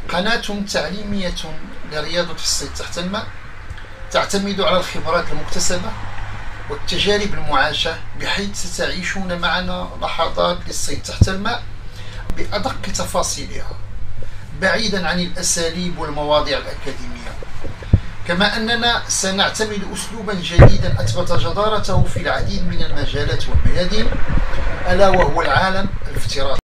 قناة تعليمية لرياضة الصيد تحت الماء تعتمد على الخبرات المكتسبة والتجارب المعاشة، بحيث ستعيشون معنا لحظات للصيد تحت الماء بأدق تفاصيلها، بعيدا عن الأساليب والمواضيع الأكاديمية. كما أننا سنعتمد أسلوبا جديدا أثبت جدارته في العديد من المجالات والميادين، ألا وهو العالم الافتراضي.